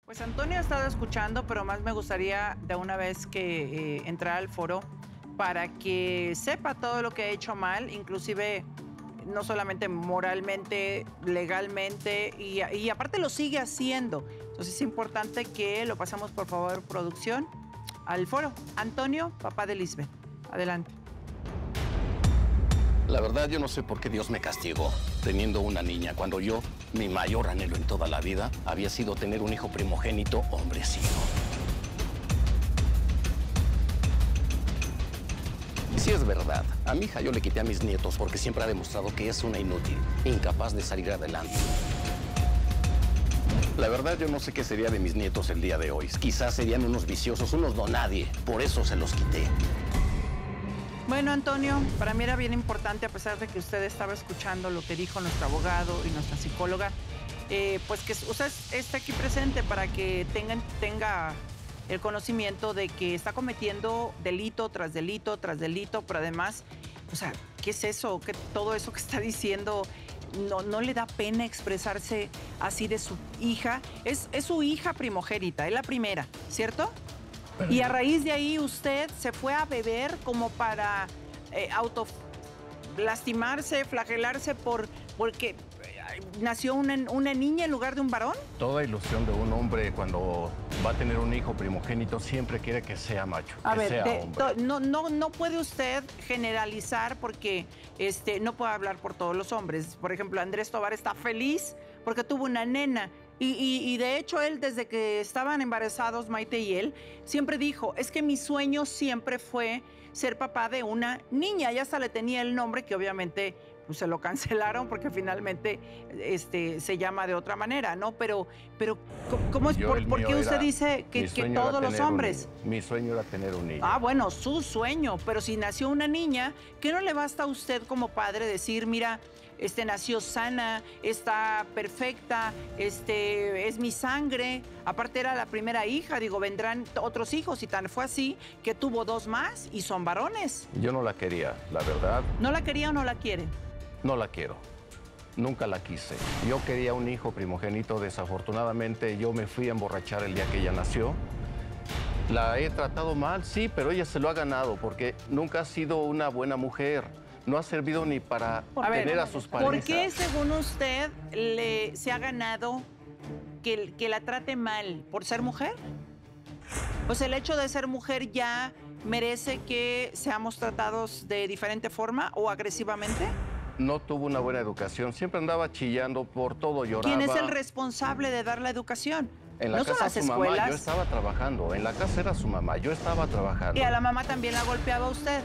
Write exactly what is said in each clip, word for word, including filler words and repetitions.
Pues Antonio ha estado escuchando, pero más me gustaría de una vez que eh, entrar al foro para que sepa todo lo que ha hecho mal, inclusive no solamente moralmente, legalmente, y, y aparte lo sigue haciendo. Entonces es importante que lo pasemos, por favor, producción, al foro. Antonio, papá de Lisbeth. Adelante. La verdad, yo no sé por qué Dios me castigó teniendo una niña, cuando yo, mi mayor anhelo en toda la vida, había sido tener un hijo primogénito, hombrecito. Sí es verdad, a mi hija yo le quité a mis nietos porque siempre ha demostrado que es una inútil, incapaz de salir adelante. La verdad, yo no sé qué sería de mis nietos el día de hoy. Quizás serían unos viciosos, unos no nadie, por eso se los quité. Bueno, Antonio, para mí era bien importante, a pesar de que usted estaba escuchando lo que dijo nuestro abogado y nuestra psicóloga, eh, pues que usted esté aquí presente para que tenga, tenga el conocimiento de que está cometiendo delito tras delito tras delito, pero además, o sea, ¿qué es eso? ¿Qué, todo eso que está diciendo? No, no le da pena expresarse así de su hija. Es, es su hija primogénita, es la primera, ¿cierto? Y a raíz de ahí usted se fue a beber como para eh, auto lastimarse, flagelarse por porque eh, nació una, una niña en lugar de un varón. Toda ilusión de un hombre cuando va a tener un hijo primogénito siempre quiere que sea macho, A que ver, sea de, hombre. no, no, no puede usted generalizar porque este, no puede hablar por todos los hombres. Por ejemplo, Andrés Tobar está feliz porque tuvo una nena. Y, y, y de hecho él, desde que estaban embarazados Maite y él, siempre dijo, es que mi sueño siempre fue ser papá de una niña. Y hasta le tenía el nombre que obviamente pues, se lo cancelaron porque finalmente este, se llama de otra manera, ¿no? Pero, pero ¿cómo es? Yo, ¿Por, el ¿por mío qué usted era- dice mi que, que sueño era todos los tener un hombres? niño. Mi sueño era tener un niño. Ah, bueno, su sueño, pero si nació una niña, ¿qué no le basta a usted como padre decir, mira, este nació sana, está perfecta, este es mi sangre, aparte era la primera hija, digo, vendrán otros hijos y tan fue así que tuvo dos más y son varones. Yo no la quería, la verdad, ¿No la quería o no la quiere? no la quiero. Nunca la quise. Yo quería un hijo primogénito, desafortunadamente yo me fui a emborrachar el día que ella nació. La he tratado mal, sí, pero ella se lo ha ganado porque nunca ha sido una buena mujer. No ha servido ni para A ver, tener a sus parejas. ¿por qué, según usted, le, se ha ganado que, que la trate mal? ¿Por ser mujer? Pues el hecho de ser mujer ya merece que seamos tratados de diferente forma o agresivamente. No tuvo una buena educación, siempre andaba chillando por todo, lloraba. ¿Quién es el responsable de dar la educación? En la ¿No son casa las su mamá, yo escuelas? estaba trabajando. En la casa era su mamá, yo estaba trabajando. ¿Y a la mamá también la golpeaba usted?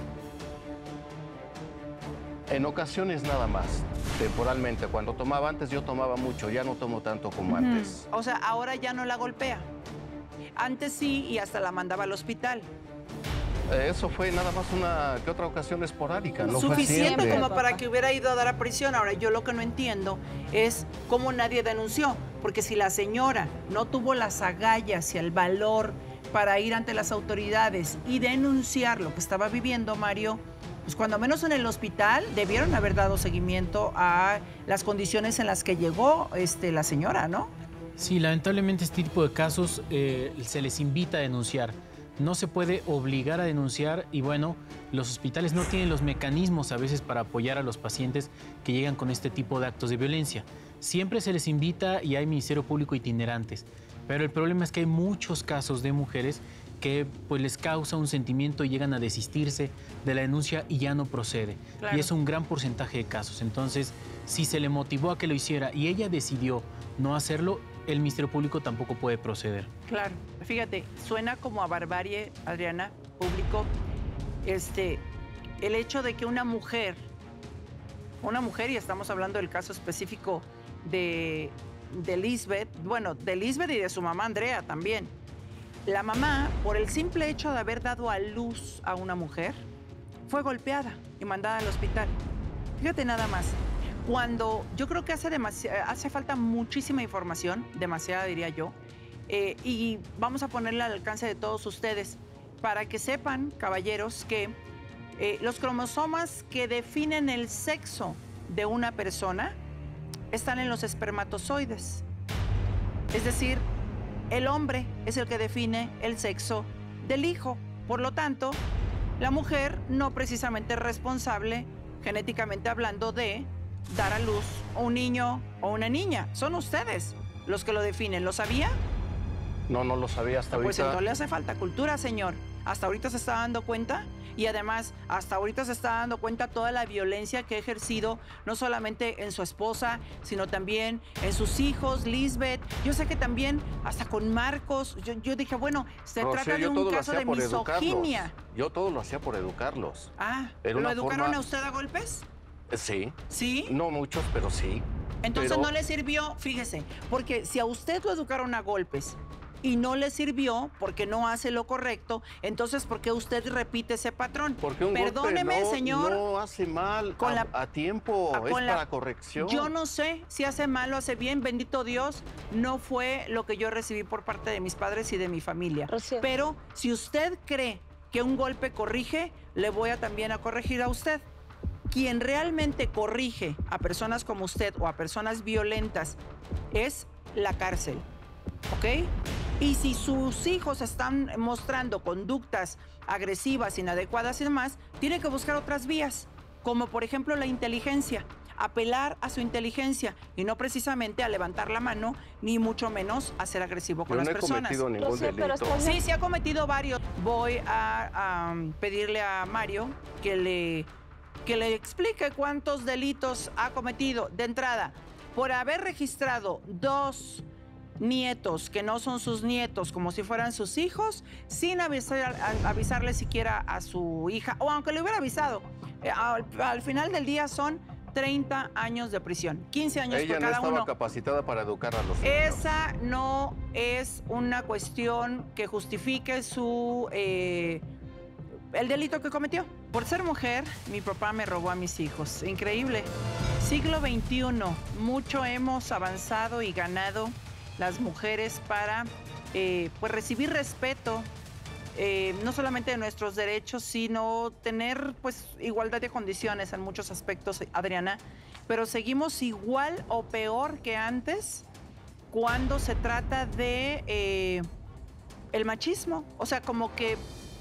En ocasiones nada más, temporalmente. Cuando tomaba antes, yo tomaba mucho, ya no tomo tanto como antes. O sea, ahora ya no la golpea. Antes sí y hasta la mandaba al hospital. Eh, Eso fue nada más una que otra ocasión esporádica, no fue Suficiente siempre. como para que hubiera ido a dar a prisión. Ahora, yo lo que no entiendo es cómo nadie denunció. Porque si la señora no tuvo las agallas y el valor para ir ante las autoridades y denunciar lo que estaba viviendo Mario, pues cuando menos en el hospital debieron haber dado seguimiento a las condiciones en las que llegó este, la señora, ¿no? Sí, lamentablemente este tipo de casos eh, se les invita a denunciar. No se puede obligar a denunciar y bueno, los hospitales no tienen los mecanismos a veces para apoyar a los pacientes que llegan con este tipo de actos de violencia. Siempre se les invita y hay Ministerio Público itinerantes, pero el problema es que hay muchos casos de mujeres que pues les causa un sentimiento y llegan a desistirse de la denuncia y ya no procede. Claro. Y es un gran porcentaje de casos. Entonces, si se le motivó a que lo hiciera y ella decidió no hacerlo, el Ministerio Público tampoco puede proceder. Claro. Fíjate, suena como a barbarie, Adriana, público, este, el hecho de que una mujer, una mujer, y estamos hablando del caso específico de, de Lisbeth, bueno, de Lisbeth y de su mamá Andrea también. La mamá, por el simple hecho de haber dado a luz a una mujer, fue golpeada y mandada al hospital. Fíjate nada más. Cuando yo creo que hace, hace falta muchísima información, demasiada diría yo, eh, y vamos a ponerla al alcance de todos ustedes para que sepan, caballeros, que eh, los cromosomas que definen el sexo de una persona están en los espermatozoides. Es decir, el hombre es el que define el sexo del hijo. Por lo tanto, la mujer no precisamente es responsable, genéticamente hablando, de dar a luz un niño o una niña. Son ustedes los que lo definen. ¿Lo sabía? No, no lo sabía hasta Pues ahorita. entonces le hace falta cultura, señor. Hasta ahorita se está dando cuenta y además hasta ahorita se está dando cuenta toda la violencia que ha ejercido, no solamente en su esposa, sino también en sus hijos, Lisbeth. Yo sé que también hasta con Marcos, yo, yo dije, bueno, se Rocío, trata de yo un todo lo caso hacía de por misoginia. educarlos. Yo todo lo hacía por educarlos. Ah, Era ¿lo una educaron forma- a usted a golpes? Eh, Sí. ¿Sí? No muchos, pero sí. Entonces Pero- no le sirvió, fíjese, porque si a usted lo educaron a golpes y no le sirvió porque no hace lo correcto, entonces ¿por qué usted repite ese patrón? Porque un Perdóneme, golpe no, señor. no hace mal con a, la- a tiempo, Ah, es con la- para corrección. Yo no sé si hace mal o hace bien, bendito Dios, no fue lo que yo recibí por parte de mis padres y de mi familia. Rocío. Pero si usted cree que un golpe corrige, le voy a también a corregir a usted. Quien realmente corrige a personas como usted o a personas violentas es la cárcel, ¿ok? Y si sus hijos están mostrando conductas agresivas, inadecuadas y demás, tiene que buscar otras vías, como por ejemplo la inteligencia, apelar a su inteligencia y no precisamente a levantar la mano, ni mucho menos a ser agresivo con Yo no las he personas. cometido ningún Rocío, pero delito. está- Sí, sí ha cometido varios. Voy a, a pedirle a Mario que le, que le explique cuántos delitos ha cometido. De entrada, por haber registrado dos nietos que no son sus nietos, como si fueran sus hijos, sin avisar, a- avisarle siquiera a su hija, o aunque le hubiera avisado, eh, al, al final del día son treinta años de prisión, quince años Ella por no cada estaba uno. capacitada para educar a los niños. Esa no es una cuestión que justifique su eh, el delito que cometió. Por ser mujer, mi papá me robó a mis hijos. Increíble. Siglo veintiuno, mucho hemos avanzado y ganado las mujeres para eh, pues recibir respeto, eh, no solamente de nuestros derechos, sino tener pues igualdad de condiciones en muchos aspectos, Adriana. Pero seguimos igual o peor que antes cuando se trata de eh, el machismo. O sea, como que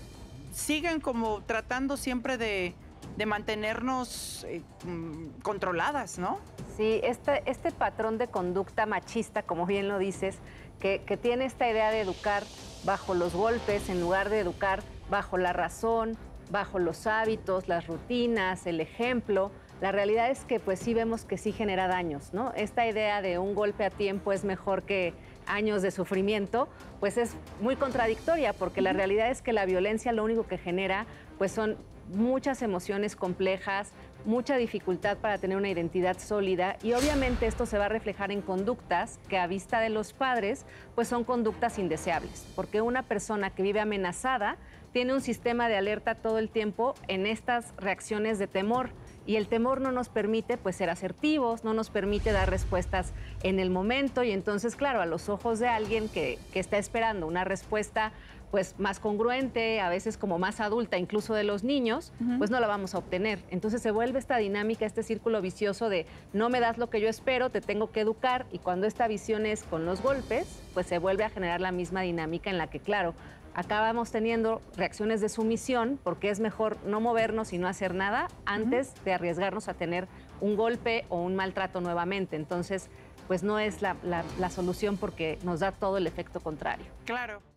siguen como tratando siempre de, de mantenernos eh, mm, controladas, ¿no? Sí, este, este patrón de conducta machista, como bien lo dices, que, que tiene esta idea de educar bajo los golpes en lugar de educar bajo la razón, bajo los hábitos, las rutinas, el ejemplo. La realidad es que pues sí vemos que sí genera daños, ¿no? Esta idea de un golpe a tiempo es mejor que años de sufrimiento, pues es muy contradictoria, porque la realidad es que la violencia lo único que genera pues son muchas emociones complejas, mucha dificultad para tener una identidad sólida, y obviamente esto se va a reflejar en conductas que a vista de los padres pues son conductas indeseables, porque una persona que vive amenazada tiene un sistema de alerta todo el tiempo en estas reacciones de temor. Y el temor no nos permite pues ser asertivos, no nos permite dar respuestas en el momento, y entonces, claro, a los ojos de alguien que, que está esperando una respuesta pues más congruente, a veces como más adulta, incluso de los niños, Ujú. pues no la vamos a obtener. Entonces se vuelve esta dinámica, este círculo vicioso de no me das lo que yo espero, te tengo que educar, y cuando esta visión es con los golpes, pues se vuelve a generar la misma dinámica en la que, claro, acabamos teniendo reacciones de sumisión, porque es mejor no movernos y no hacer nada antes de arriesgarnos a tener un golpe o un maltrato nuevamente. Entonces, pues no es la, la- la solución, porque nos da todo el efecto contrario. Claro.